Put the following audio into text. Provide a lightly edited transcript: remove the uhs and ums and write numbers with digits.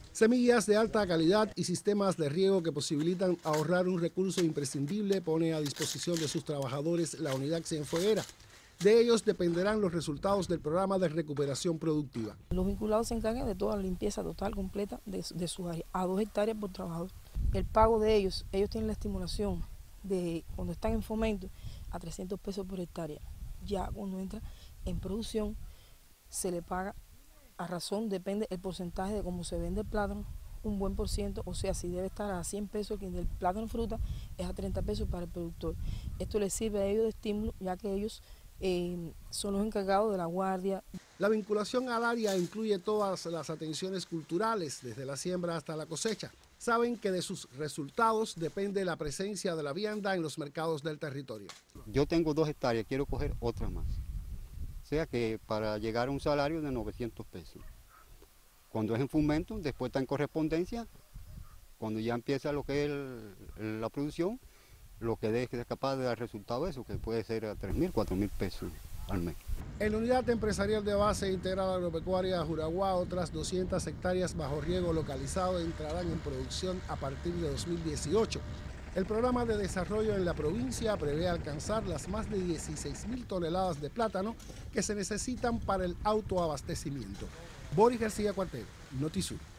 Semillas de alta calidad y sistemas de riego que posibilitan ahorrar un recurso imprescindible pone a disposición de sus trabajadores la unidad Cienfueguera. De ellos dependerán los resultados del programa de recuperación productiva. Los vinculados se encargan de toda la limpieza total, completa de sus áreas, a 2 hectáreas por trabajador. El pago de ellos tienen la estimulación de cuando están en fomento a 300 pesos por hectárea. Ya cuando entra en producción se le paga a razón, depende el porcentaje de cómo se vende el plátano, un buen por ciento, o sea, si debe estar a 100 pesos, que del plátano fruta es a 30 pesos para el productor. Esto les sirve a ellos de estímulo, ya que ellos son los encargados de la guardia. La vinculación al área incluye todas las atenciones culturales, desde la siembra hasta la cosecha. Saben que de sus resultados depende la presencia de la vianda en los mercados del territorio. Yo tengo 2 hectáreas, quiero coger otras más. O sea que para llegar a un salario de 900 pesos. Cuando es en fomento, después está en correspondencia, cuando ya empieza lo que es la producción, lo que es capaz de dar resultado de eso, que puede ser a 3.000, 4.000 pesos al mes. En la unidad empresarial de base integral agropecuaria Juraguá, otras 200 hectáreas bajo riego localizado entrarán en producción a partir de 2018. El programa de desarrollo en la provincia prevé alcanzar las más de 16.000 toneladas de plátano que se necesitan para el autoabastecimiento. Boris García Cuartero, Notisur.